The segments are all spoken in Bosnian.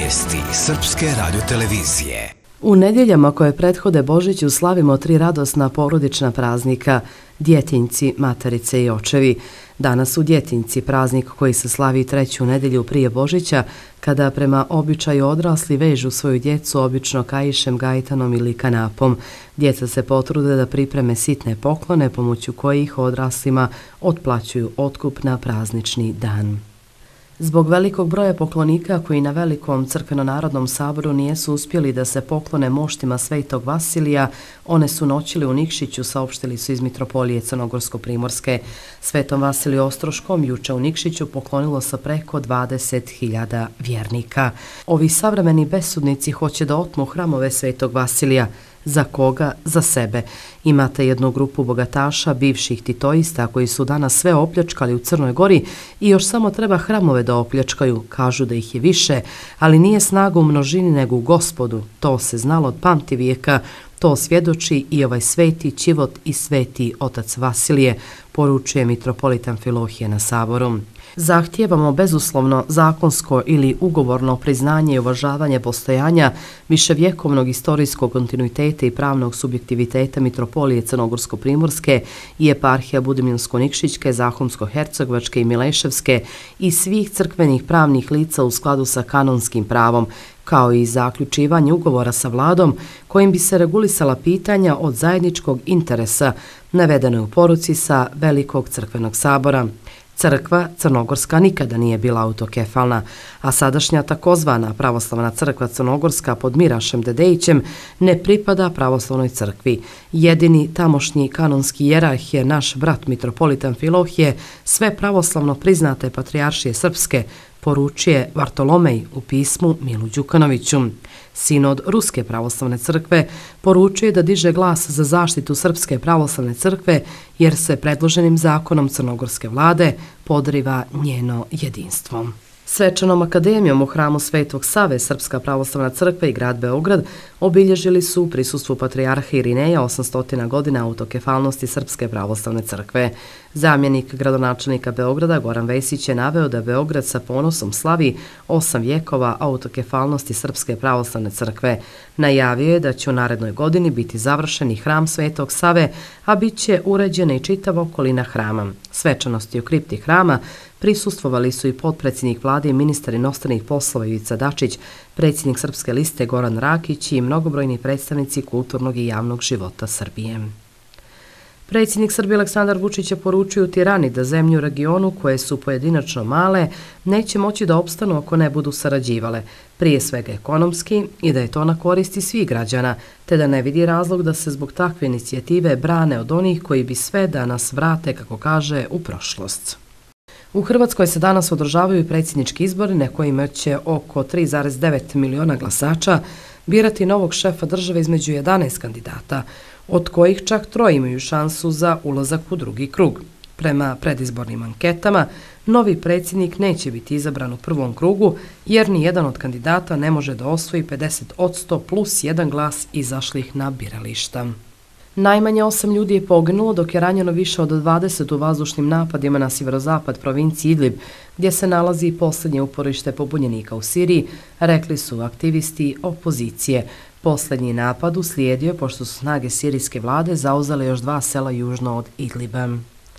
Vijesti Srpske radiotelevizije. U nedjeljama koje prethode Božiću slavimo 3 radosna porodična praznika, Djetinjci, Materice i Očevi. Danas u Djetinjci, praznik koji se slavi 3. nedjelju prije Božića, kada prema običaju odrasli vežu svoju djecu obično kaišem, gajtanom ili kanapom. Djeca se potrude da pripreme sitne poklone pomoću kojih odraslima otplaćuju otkup na praznični dan. Zbog velikog broja poklonika koji na velikom crkveno-narodnom saboru nijesu uspjeli da se poklone moštima Svetog Vasilija, one su noćili u Nikšiću, saopštili su iz Mitropolije Crnogorsko-Primorske. Svetom Vasiliju Ostroškom juče u Nikšiću poklonilo se preko 20.000 vjernika. Ovi savremeni besudnici hoće da otmu hramove Svetog Vasilija. Za koga? Za sebe. Imate jednu grupu bogataša, bivših titoista, koji su danas sve opljačkali u Crnoj Gori i još samo treba hramove da opljačkaju. Kažu da ih je više, ali nije snaga u množini nego u Gospodu. To se znalo od pamtivijeka. To svjedoči i ovaj sveti Ćivot i sveti otac Vasilije, poručuje mitropolita Amfilohije na saboru. Zahtijevamo bezuslovno zakonsko ili ugovorno priznanje i uvažavanje postojanja viševjekovnog istorijskog kontinuiteta i pravnog subjektiviteta Mitropolije Crnogorsko-Primorske i eparhija Budimljansko-Nikšićke, Zahumsko-Hercegovačke i Mileševske i svih crkvenih pravnih lica u skladu sa kanonskim pravom, kao i zaključivanje ugovora sa vladom kojim bi se regulisala pitanja od zajedničkog interesa, navedeno je u poruci sa Velikog crkvenog sabora. Crkva Crnogorska nikada nije bila autokefalna, a sadašnja takozvana pravoslavna crkva Crnogorska pod Mirašem Dedejićem ne pripada pravoslavnoj crkvi. Jedini tamošnji kanonski jerarh je naš brat mitropolit Amfilohije, sve pravoslavno priznate patrijaršije srpske, poručuje Vartolomej u pismu Milu Đukanoviću. Sinod Ruske pravoslavne crkve poručuje da diže glas za zaštitu Srpske pravoslavne crkve jer se predloženim zakonom crnogorske vlade podriva njeno jedinstvo. Svečanom akademijom u hramu Svetog Save Srpska pravoslavna crkva i grad Beograd obilježili su u prisustvu patrijarha Irineja 800 godina autokefalnosti Srpske pravoslavne crkve. Zamjenik gradonačelnika Beograda Goran Vesić je naveo da Beograd sa ponosom slavi 8 vjekova autokefalnosti Srpske pravoslavne crkve. Najavio je da će u narednoj godini biti završeni hram Svetog Save, a bit će uređena i čitava okolina hrama. Svečanosti u kripti hrama prisustvovali su i potpredsjednik vlade i ministar inostranih poslova Ivica Dačić, predsjednik Srpske liste Goran Rakić i mnogobrojni predstavnici kulturnog i javnog života Srbije. Predsjednik Srbije Aleksandar Vučić je poručio u Tirani da zemlje u regionu, koje su pojedinačno male, neće moći da opstanu ako ne budu sarađivale, prije svega ekonomski, i da je to na koristi svih građana, te da ne vidi razlog da se zbog takve inicijative brane od onih koji bi sve da nas vrate, kako kaže, u prošlost. U Hrvatskoj se danas održavaju predsjednički izbori na kojima će oko 3,9 miliona glasača birati novog šefa države između 11 kandidata, od kojih čak 3 imaju šansu za ulazak u drugi krug. Prema predizbornim anketama, novi predsjednik neće biti izabran u prvom krugu jer ni jedan od kandidata ne može da osvoji 50% plus 1 glas izašlih na birališta. Najmanje 8 ljudi je poginulo, dok je ranjeno više od 20 u vazdušnim napadima na sjeverozapad provinciji Idlib, gdje se nalazi posljednje uporište pobunjenika u Siriji, rekli su aktivisti opozicije. Posljednji napad uslijedio pošto su snage sirijske vlade zauzele još 2 sela južno od Idliba.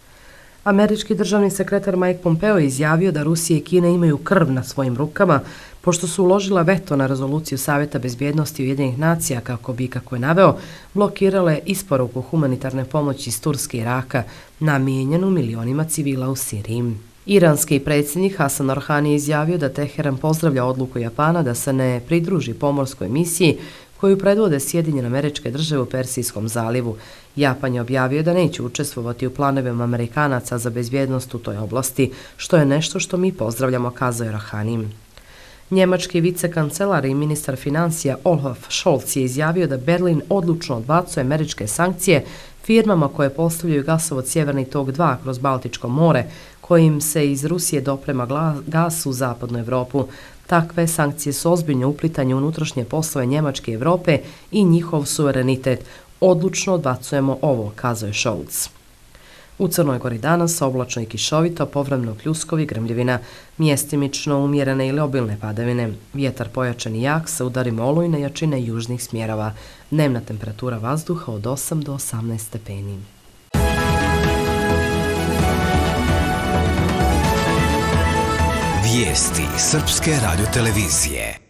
Američki državni sekretar Mike Pompeo izjavio da Rusija i Kina imaju krv na svojim rukama, pošto su uložila veto na rezoluciju Savjeta bezbjednosti Ujedinjenih nacija kako bi, kako je naveo, blokirale isporuku humanitarne pomoći iz Turske i Iraka, namijenjenu milionima civila u Siriji. Iranski predsjednik Hasan Rohani je izjavio da Teheran pozdravlja odluku Japana da se ne pridruži pomorskoj misiji koju predvode Sjedinjene Američke Države u Persijskom zalivu. Japan je objavio da neće učestvovati u planovima Amerikanaca za bezbjednost u toj oblasti, što je nešto što mi pozdravljamo, kazao je Rohani. Njemački vicekancelar i ministar financija Olaf Scholz je izjavio da Berlin odlučno odbacuje američke sankcije firmama koje postavljaju gasovod Sjeverni tok 2 kroz Baltičko more, kojim se iz Rusije doprema gas u zapadnu Evropu. Takve sankcije su ozbiljno uplitanje u unutrašnje poslove Njemačke i Evrope i njihov suverenitet. Odlučno odbacujemo ovo, kazao je Scholz. U Crnoj Gori danas oblačno i kišovito, povremeno pljuskovi, grmljevina, mjestimično umjerene ili obilne padavine. Vjetar pojačan i jak sa udarima olujne jačine južnih smjerova. Dnevna temperatura vazduha od 8 do 18 stepeni. Vijesti Srpske radiotelevizije.